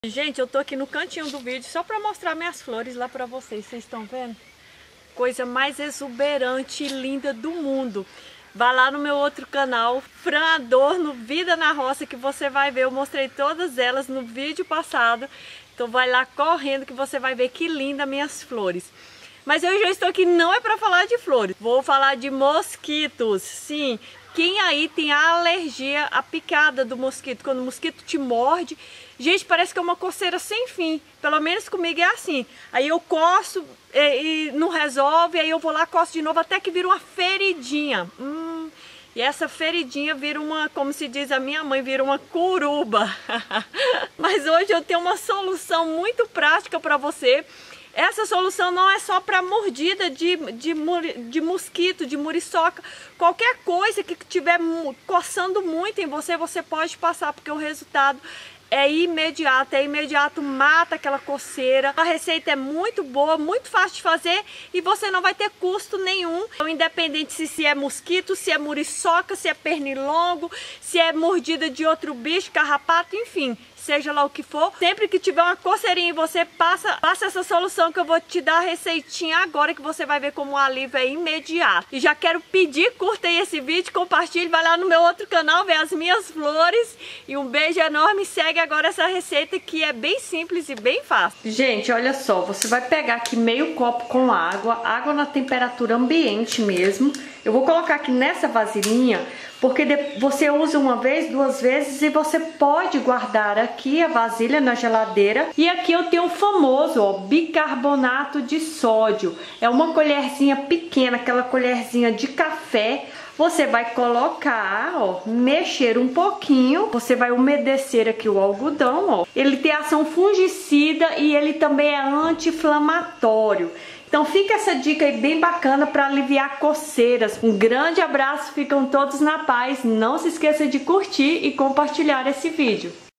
Gente, eu tô aqui no cantinho do vídeo só pra mostrar minhas flores lá pra vocês. Vocês estão vendo? Coisa mais exuberante e linda do mundo. Vai lá no meu outro canal, Fran Adorno, Vida na Roça, que você vai ver. Eu mostrei todas elas no vídeo passado. Então vai lá correndo que você vai ver que linda minhas flores. Mas eu já estou aqui não é para falar de flores. Vou falar de mosquitos. Sim, quem aí tem a alergia à picada do mosquito? Quando o mosquito te morde, gente, parece que é uma coceira sem fim. Pelo menos comigo é assim. Aí eu coço e não resolve, aí eu vou lá, coço de novo, até que vira uma feridinha. E essa feridinha vira uma, como se diz a minha mãe, vira uma curuba. Mas hoje eu tenho uma solução muito prática para você. Essa solução não é só para mordida de mosquito, de muriçoca. Qualquer coisa que estiver coçando muito em você, você pode passar, porque o resultado é imediato, mata aquela coceira. A receita é muito boa, muito fácil de fazer e você não vai ter custo nenhum. Então, independente se é mosquito, se é muriçoca, se é pernilongo, se é mordida de outro bicho, carrapato, enfim, seja lá o que for. Sempre que tiver uma coceirinha em você, passa essa solução que eu vou te dar a receitinha agora, que você vai ver como o alívio é imediato. E já quero pedir, curta aí esse vídeo, compartilhe, vai lá no meu outro canal, ver as minhas flores. E um beijo enorme, segue agora essa receita que é bem simples e bem fácil. Gente, olha só, você vai pegar aqui meio copo com água na temperatura ambiente mesmo. Eu vou colocar aqui nessa vasilhinha, porque você usa uma vez, duas vezes e você pode guardar aqui a vasilha na geladeira. E aqui eu tenho o famoso, ó, bicarbonato de sódio. É uma colherzinha pequena, aquela colherzinha de café. Você vai colocar, ó, mexer um pouquinho, você vai umedecer aqui o algodão, ó. Ele tem ação fungicida e ele também é anti-inflamatório. Então fica essa dica aí bem bacana para aliviar coceiras. Um grande abraço, ficam todos na paz. Não se esqueça de curtir e compartilhar esse vídeo.